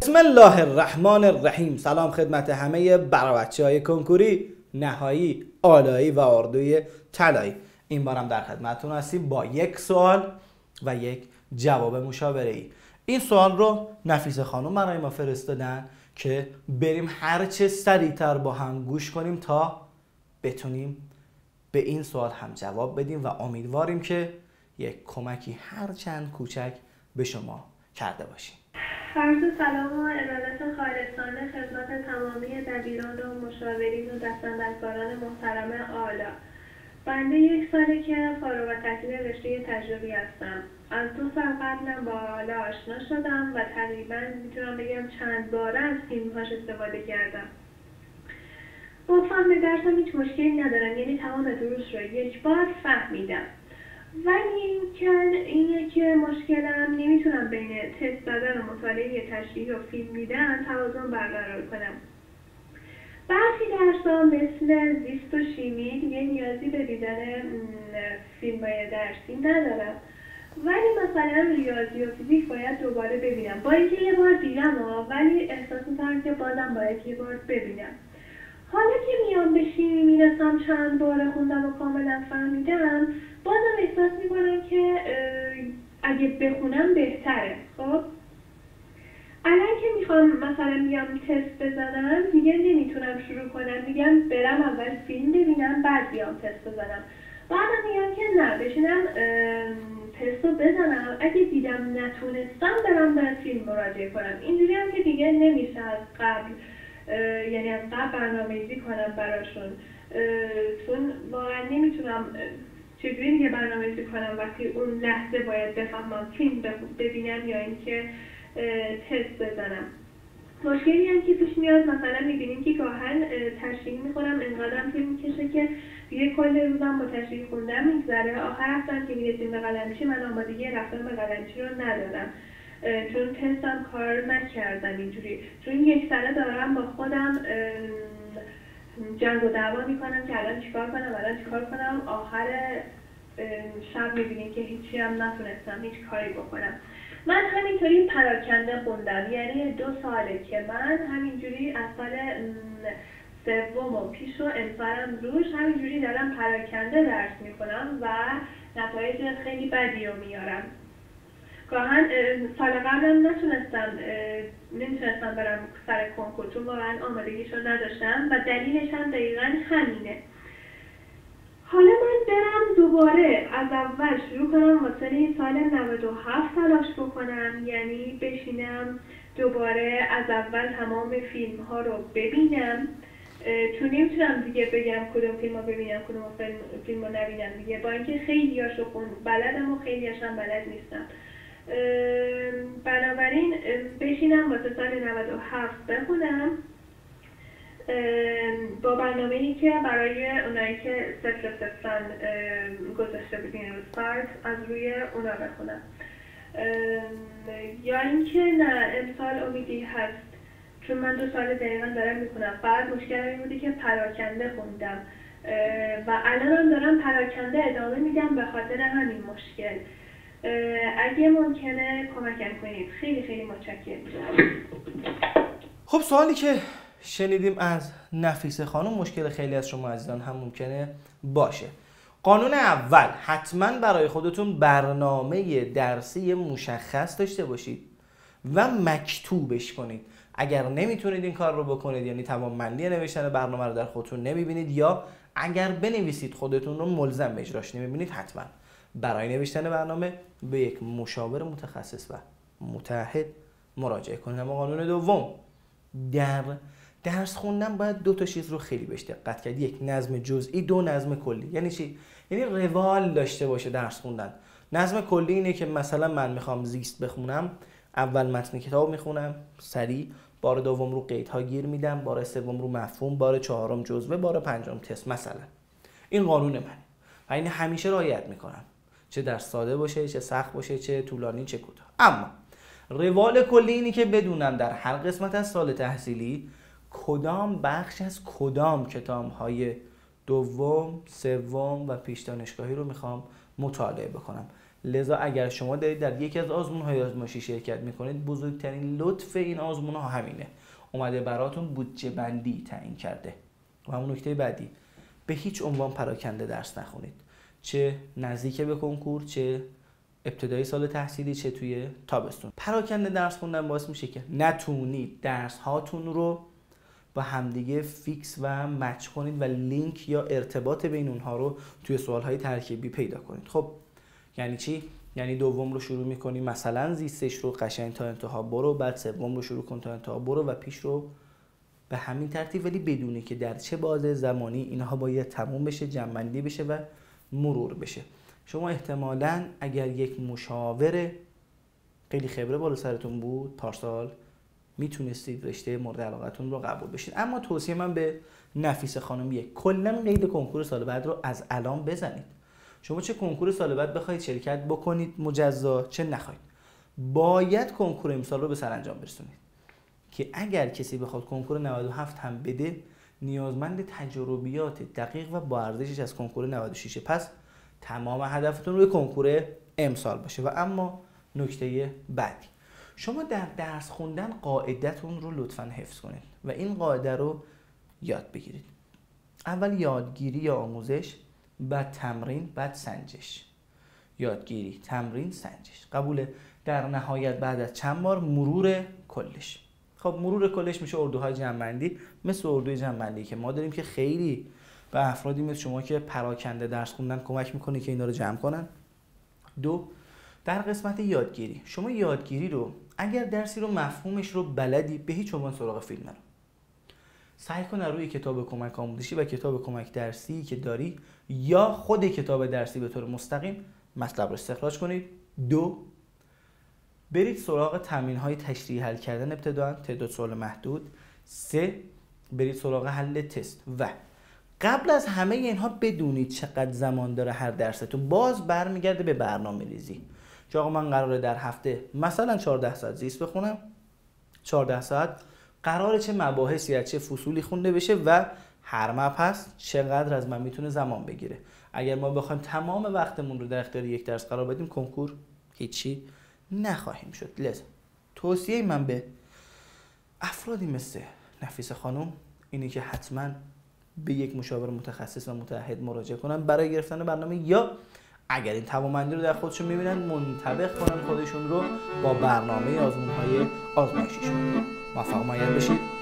بسم الله الرحمن الرحیم. سلام خدمت همه بچه‌های کنکوری نهایی آلایی و اردوی طلایی. این بارم در خدمتتون هستیم با یک سوال و یک جواب مشاوره‌ای. این سوال رو نفیسه خانم برای ما فرستادن که بریم هرچه سریعتر با هم گوش کنیم تا بتونیم به این سوال هم جواب بدیم و امیدواریم که یک کمکی هرچند کوچک به شما کرده باشیم. عرض سلام و ارادت خالصانه خدمت تمامی دبیران و مشاورین و دستاندرکاران محترم آلا. بنده یک ساله که فارغ التحصیل رشته تجربی هستم. از 2 سال قبلم با آلا آشنا شدم و تقریبا میتونم بگم چند باره از فیلمهاش استفاده کردم. با فهم درسم هیچ مشکلی ندارم، یعنی تمام دروس رو یک بار فهمیدم. ولی اینه که مشکلم نمیتونم بین تست دادن و مطالعه تشریحی و فیلم دیدن توازن برقرار کنم. برخی درس‌ها مثل زیست و شیمی دیگه نیازی به دیدن فیلم‌های درسی ندارم، ولی مثلا ریاضی و فیزیک باید دوباره ببینم. با اینکه یه بار دیدم ولی احساس می‌کنم که بازم باید یه بار ببینم. حالا که میام به شیمی میرسم چند بار خوندم و کاملا فهمیدم، بازم احساس میکنم که اگه بخونم بهتره. خب الان که میخوام مثلا میام تست بزنم دیگه نمیتونم شروع کنم، میگم برم اول فیلم ببینم بعد بیام تست بزنم. بعدم میگم که نه، بشینم تست رو بزنم، اگه دیدم نتونستم برم به فیلم مراجعه کنم. اینجوری هم که دیگه نمیشه از قبل، یعنی از قبل برنامه‌ریزی کنم براشون، چون واقعا نمیتونم چجوری دیگه برنامه‌ریزی کنم وقتی اون لحظه باید بفهمم فیلم ببینم یا اینکه تست بزنم. مشکلی هم که پیش میاد، مثلا میبینیم که گاهن تشریح میکنم انقدرم طول میکشه که دیگه کل روزم با تشریح خوندن میگذره. آخر هفتم که میرسیم به قلمچی من آمادگی رفتن به قلمچی رو ندارم، چون تستم کار نکردم اینجوری، چون یک سره دارم با خودم جنگ و دعوا میکنم که الان چیکار کنم. آخر شب میبینیم که هیچی هم نتونستم هیچ کاری بکنم. من همینطوری پراکنده خوندم، یعنی 2 ساله که من همینجوری از سال سوم و پیش و امسالم روش همینجوری دارم پراکنده درس میکنم و نتایج خیلی بدی رو میارم. گاهن سال قبلم نمیتونستم برم سر کنکور چون واقعا آمادگیشو نداشتم و دلیلش هم دقیقا همینه. حالا من برم دوباره از اول شروع کنم واسه سال 97 تلاش بکنم، یعنی بشینم دوباره از اول تمام فیلم ها رو ببینم، چون نمیتونم دیگه بگم کدوم فیلم ها ببینم کدوم فیلم ها نبینم دیگه، با اینکه خیلی هاشو بلدم و خیلی هاشم بلد نیستم. بنابراین بشینم واسه سال 97 بخونم با برنامه‌ای که برای اونایی که صفرن گذاشته بودین رو سایت از روی اونا بخونم، یا اینکه نه امسال امیدی هست چون من 2 سال دقیقا دارم میخونم. فقط مشکل این بودی که پراکنده خوندم و الانم دارم پراکنده ادامه میدم به خاطر همین مشکل. اگه ممکنه کمکم کنید خیلی خیلی متشکرم میشم. خب سوالی که شنیدیم از نفیسه خانم مشکل خیلی از شما عزیزان هم ممکنه باشه. قانون اول، حتما برای خودتون برنامه درسی مشخص داشته باشید و مکتوبش کنید. اگر نمیتونید این کار رو بکنید، یعنی توانمندی نوشتن برنامه رو در خودتون نمیبینید یا اگر بنویسید خودتون رو ملزم به اجراش نمیبینید، حتما برای نوشتن برنامه به یک مشاور متخصص و متعهد مراجعه کنید. اما قانون دوم، در درس خوندن باید 2 تا چیز رو خیلی بهش دقت کرد. 1 نظم جزئی، 2 نظم کلی. یعنی چی؟ یعنی روال داشته باشه درس خوندن. نظم کلی اینه که مثلا من میخوام زیست بخونم، اول متن کتاب میخونم سریع، بار دوم رو قیدها گیر میدم، بار سوم رو مفهوم، بار چهارم جزوه، بار پنجم تست مثلا. این قانون منه و این همیشه رعایت میکنم، چه درس ساده باشه، چه سخت باشه، چه طولانی، چه کوتاه. اما روال کلی اینی که بدونم در هر قسمت از سال تحصیلی کدام بخش از کدام کتاب‌های دوم، سوم و پیش دانشگاهی رو میخوام مطالعه بکنم. لذا اگر شما دارید در یکی از آزمون‌های آزمایشی شرکت میکنید، بزرگترین لطف این آزمون‌ها همینه، اومده براتون بودجه بندی تعیین کرده. و همون نکته بعدی، به هیچ عنوان پراکنده درس نخونید، چه نزدیک به کنکور، چه ابتدای سال تحصیلی، چه توی تابستون. پراکنده درس خوندن باعث میشه که نتونید درس هاتون رو با همدیگه فیکس و مچ کنید و لینک یا ارتباط بین اونها رو توی سوالهای ترکیبی پیدا کنید. خب یعنی چی؟ یعنی دوم رو شروع میکنی مثلا زیستش رو قشنگ تا انتها برو، بعد سوم رو شروع کن تا انتها برو و پیش رو به همین ترتیب، ولی بدونی که در چه بازه زمانی اینها باید تموم بشه، جمع‌بندی بشه و مرور بشه. شما احتمالاً اگر یک مشاور خیلی خبره بالا سرتون بود پارسال، میتونستید رشته مورد علاقتون رو قبول بشید. اما توصیه من به نفیسه خانم کلا قید کنکور سال بعد رو از الان بزنید. شما چه کنکور سال بعد بخواید شرکت بکنید مجزا، چه نخواید، باید کنکور امسال رو به سرانجام برسونید که اگر کسی بخواد کنکور 97 هم بده، نیازمند تجربیات دقیق و با ارزشش از کنکور 96. پس تمام هدفتون روی کنکور امسال باشه. و اما نکته بعدی، شما در درس خوندن قاعدتون رو لطفاً حفظ کنید و این قاعده رو یاد بگیرید. اول یادگیری یا آموزش، بعد تمرین، بعد سنجش. یادگیری، تمرین، سنجش. قبوله؟ در نهایت بعد از چند بار مرور کلش. خب مرور کلش میشه اردوهای جمع‌بندی، مثل اردوی جمع‌بندی که ما داریم که خیلی به افرادی مثل شما که پراکنده درس خوندن کمک میکنه که اینا رو جمع کنن. دو، در قسمت یادگیری، شما یادگیری رو اگر درسی رو مفهومش رو بلدی، به هیچ عنوان سراغ فیلم نرو. سعی کن روی کتاب کمک آموزشی و کتاب کمک درسی که داری یا خود کتاب درسی به طور مستقیم مطلب رو استخراج کنید. دو، برید سراغ تمرین‌های تشریحی حل کردن ابتداً، تعداد سوال محدود. سه، برید سراغ حل تست. و قبل از همه اینها بدونید چقدر زمان داره هر درستون. باز برمیگرده به برنامه‌ریزی. که آقا من قراره در هفته مثلا 14 ساعت زیست بخونم، 14 ساعت قراره چه مباحثی از چه فصولی خونده بشه و هر مبحث چقدر از من میتونه زمان بگیره. اگر ما بخوایم تمام وقتمون رو در اختیار یک درس قرار بدیم، کنکور هیچی نخواهیم شد. لذا توصیه من به افرادی مثل نفیسه خانم اینه که حتما به یک مشاور متخصص و متعهد مراجعه کنن برای گرفتن برنامه، یا اگر این توانمندی رو در خودشون میبینن منطبق کنن خودشون رو با برنامه آزمون‌های آزمایشیشون. موفق و مؤید بشید.